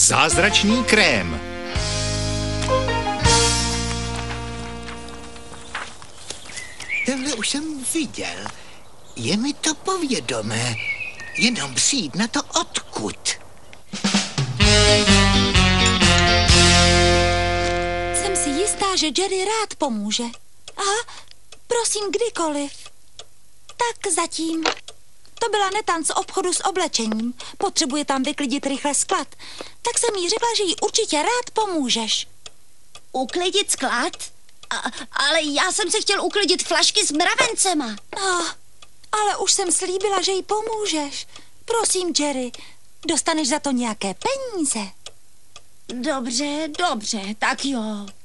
Zázračný krém. Tenhle už jsem viděl. Je mi to povědomé. Jenom přijít na to odkud. Jsem si jistá, že Jerry rád pomůže. Aha, prosím, kdykoliv. Tak zatím. To byla Netan z obchodu s oblečením. Potřebuje tam vyklidit rychle sklad. Tak jsem jí řekla, že jí určitě rád pomůžeš. Uklidit sklad? Ale já jsem se chtěl uklidit flašky s mravencema. No, ale už jsem slíbila, že jí pomůžeš. Prosím, Jerry, dostaneš za to nějaké peníze. Dobře, tak jo.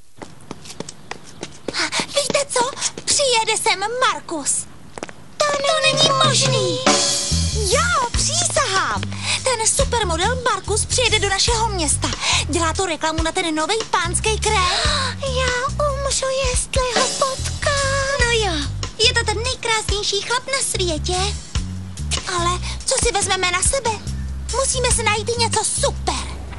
Víte co? Přijede sem Markus. To není možný. Jo, přísahám. Ten supermodel Markus přijede do našeho města. Dělá to reklamu na ten nový pánský krém. Já umřu, jestli ho potkám. No jo, je to ten nejkrásnější chlap na světě. Ale co si vezmeme na sebe? Musíme si najít něco super.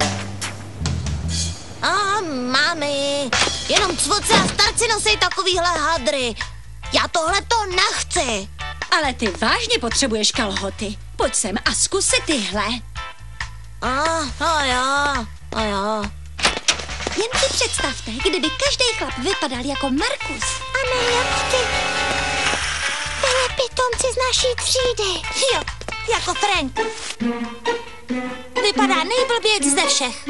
Mami, jenom cvoci a starci nosí takovýhle hadry. Já tohle to nechci. Ale ty vážně potřebuješ kalhoty. Pojď sem a zkus si tyhle. Jo. Jen si představte, kdyby každý chlap vypadal jako Markus. A ne jak ty. Byli pitomci z naší třídy. Jo, jako Frank. Vypadá nejblběji ze všech.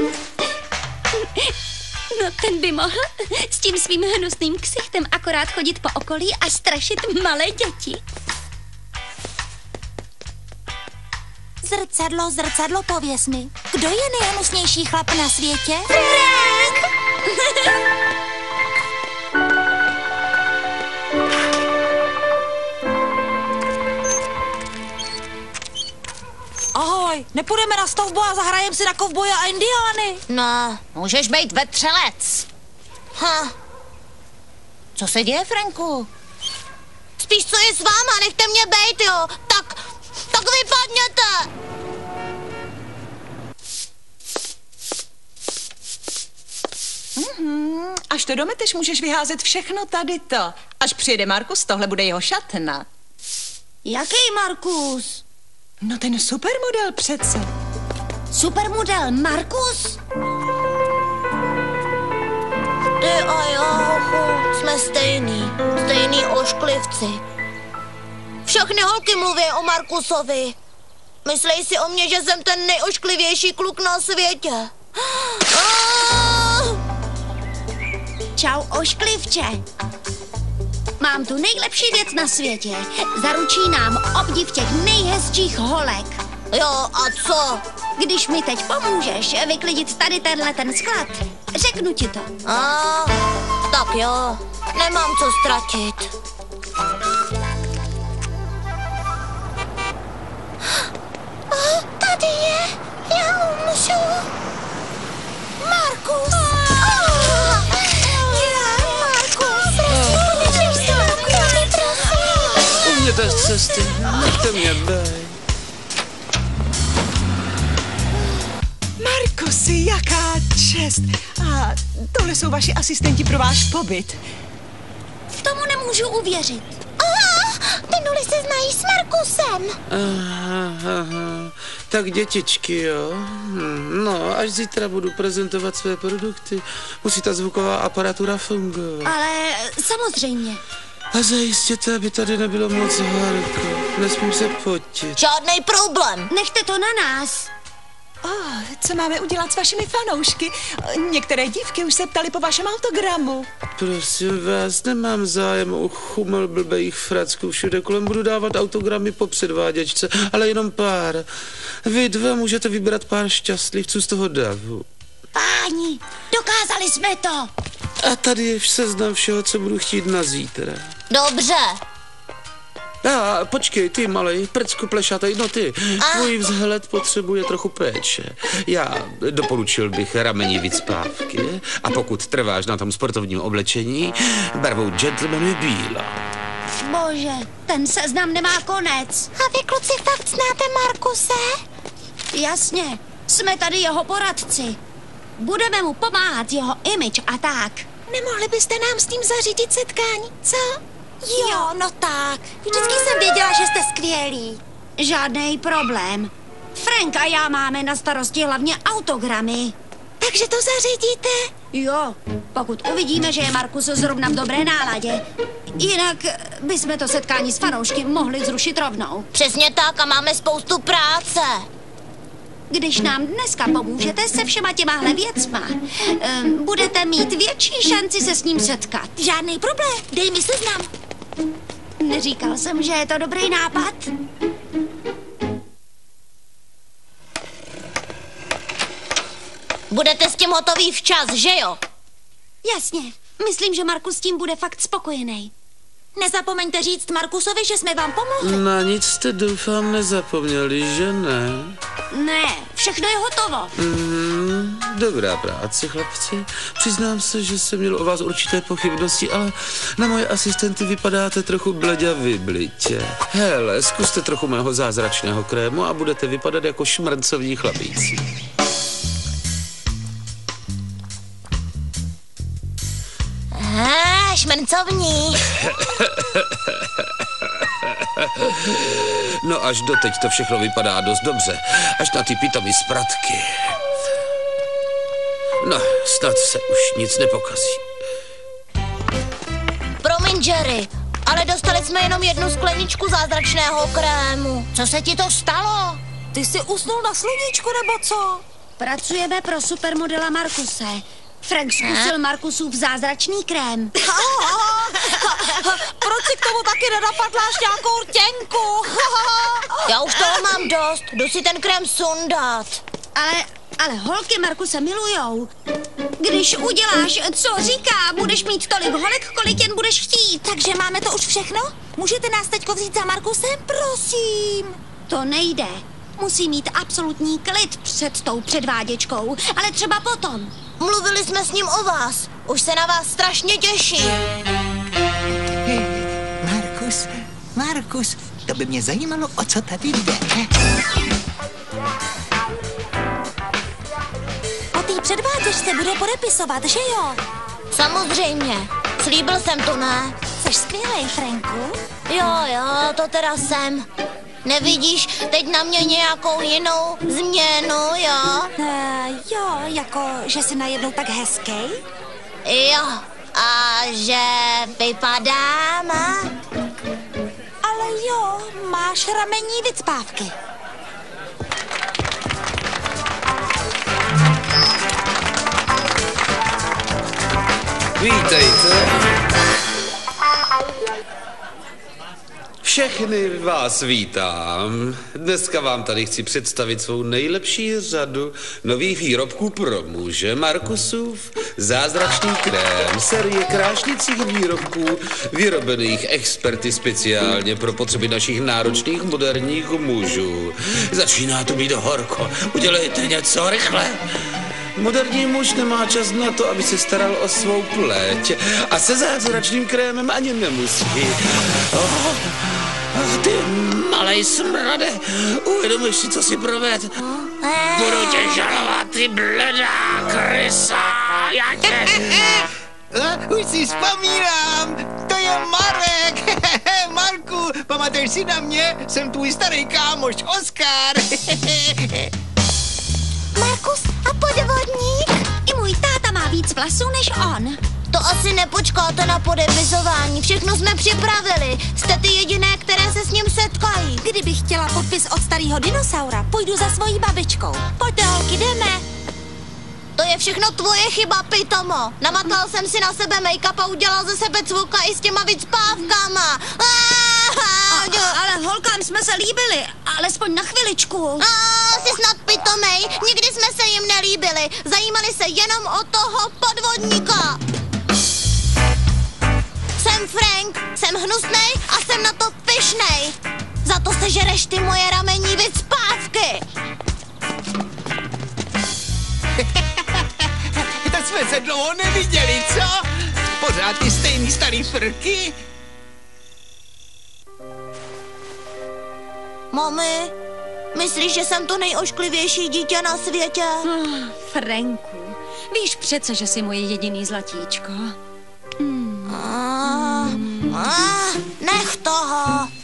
No ten by mohl s tím svým hnusným ksichtem akorát chodit po okolí a strašit malé děti. Zrcadlo, pověz mi. Kdo je nejhnusnější chlap na světě? Frank! Ahoj, nepůjdeme na stavbu a zahrajeme si na kovboje a indiány? No, můžeš být vetřelec. Co se děje, Franku? Spíš co je s váma, nechte mě bejt, jo. Tak vypadněte. Až to dometeš, můžeš vyházet všechno tady to. Až přijede Markus, tohle bude jeho šatna. Jaký Markus? No ten supermodel přece. Supermodel Markus? Ty a já, jsme stejný ošklivci. Všechny holky mluví o Markusovi. Myslej si o mě, že jsem ten nejošklivější kluk na světě. Čau, ošklivče. Mám tu nejlepší věc na světě. Zaručí nám obdiv těch nejhezčích holek. Jo, a co? Když mi teď pomůžeš vyklidit tady ten sklad, řeknu ti to. Tak jo, nemám co ztratit. Tady je, já umřu. Markus. Mě bez cesty, nechte mě bej. Markusi, jaká čest. A tohle jsou vaši asistenti pro váš pobyt. Tomu nemůžu uvěřit. Ty nuly se znají s Markusem. Aha. Tak dětičky, jo. No, až zítra budu prezentovat své produkty, musí ta zvuková aparatura fungovat. Ale samozřejmě. A zajistěte, aby tady nebylo moc horko. Nesmím se potit. Žádnej problém. Nechte to na nás. Co máme udělat s vašimi fanoušky? Některé dívky už se ptaly po vašem autogramu. Prosím vás, nemám zájem o chumel blbejích fracků. Všude kolem budu dávat autogramy po předváděčce, ale jenom pár. Vy dva můžete vybrat pár šťastlivců z toho davu. Páni, dokázali jsme to. A tady je seznam všeho, co budu chtít na zítra. Dobře. Počkej, ty malej, prcku plešatej, no ty. Tvůj vzhled potřebuje trochu péče. Já doporučil bych rameni vycpávky a pokud trváš na tom sportovním oblečení, barvou gentleman je bílá. Bože, ten seznam nemá konec. A vy, kluci, fakt znáte Markuse? Jasně, Jsme tady jeho poradci. Budeme mu pomáhat jeho image a tak. Nemohli byste nám s tím zařídit setkání, co? Jo, no tak. Vždycky jsem věděla, že jste skvělí. Žádný problém. Frank a já máme na starosti hlavně autogramy. Takže to zařídíte? Jo, pokud uvidíme, že je Markus zrovna v dobré náladě. Jinak bychom to setkání s fanoušky mohli zrušit rovnou. Přesně tak a máme spoustu práce. Když nám dneska pomůžete se všema těmahle věcma, budete mít větší šanci se s ním setkat. Žádný problém, dej mi seznam. Neříkal jsem, že je to dobrý nápad? Budete s tím hotový včas, že jo? Jasně, myslím, že Markus s tím bude fakt spokojený. Nezapomeňte říct Markusovi, že jsme vám pomohli. Na nic jste doufám nezapomněli, že ne? Ne, všechno je hotovo. Dobrá práce, chlapci. Přiznám se, že jsem měl o vás určité pochybnosti, ale na moje asistenty vypadáte trochu bledě vyblitě. Hele, zkuste trochu mého zázračného krému a budete vypadat jako šmrncovní chlapíci. Šmrncovní. No až doteď to všechno vypadá dost dobře. Až na ty pitomí spratky. No, snad se už nic nepokazí. Promiň, Jerry, ale dostali jsme jenom jednu skleničku zázračného krému. Co se ti to stalo? Ty jsi usnul na sluníčku, nebo co? Pracujeme pro supermodela Markuse. Frank zkusil Markusův zázračný krém. Proč si k tomu taky nenapadláš nějakou rtěnku? Já už toho mám dost, jdu si ten krém sundat. Ale holky Markuse milujou. Když uděláš, co říká, budeš mít tolik holek, kolik jen budeš chtít. Takže máme to už všechno? Můžete nás teďko vzít za Markusem? Prosím. To nejde. Musí mít absolutní klid před tou předváděčkou, ale třeba potom. Mluvili jsme s ním o vás. Už se na vás strašně těší. Markus, to by mě zajímalo, o co tady jde. O té předváděčce bude podepisovat, že jo? Samozřejmě. Slíbil jsem to, ne? Jsi skvělej, Franku. Jo, to teda jsem. Nevidíš teď na mě nějakou jinou změnu, jo? Jo, jako, že jsi najednou tak hezký. Jo, a že vypadám, a? Ale jo, máš ramení vycpávky. Vítejte. Všechny vás vítám. Dneska vám tady chci představit svou nejlepší řadu nových výrobků pro muže. Markusův zázračný krém, série krášnicích výrobků, vyrobených experty speciálně pro potřeby našich náročných moderních mužů. Začíná to být horko, udělejte něco rychle. Moderní muž nemá čas na to, aby se staral o svou pleť a se zázračným krémem ani nemusí. Ty malej smrade, uvědomíš si, co si proved? Budu tě žalovat, ty bledá krysa, já tě... Už si vzpomínám, to je Marek. Marku, pamatuješ si na mě? Jsem tvůj starý kámoš Oskar. Markus a podvodník? I můj táta má víc vlasů než on. To asi nepočkáte na podepisování. Všechno jsme připravili. Jste ty jediné, které se s ním setkají. Kdybych chtěla podpis od starého dinosaura, půjdu za svojí babičkou. Pojďte, holky, jdeme. To je všechno tvoje chyba, pitomo. Namatal jsem si na sebe make-up a udělal ze sebe cvuka i s těma vycpávkama. Ale holkám jsme se líbili, alespoň na chviličku. Jsi snad pitomej. Nikdy jsme se jim nelíbili. Zajímali se jenom o toho podvodníka. Jsem Frank, jsem hnusnej a jsem na to pyšnej. Za to sežereš ty moje ramení vycpávky. To jsme se dlouho neviděli, co? Pořád ty stejný starý frky? Mami, Myslíš, že jsem to nejošklivější dítě na světě? Franku, víš přece, že jsi moje jediný zlatíčko. Nech toho.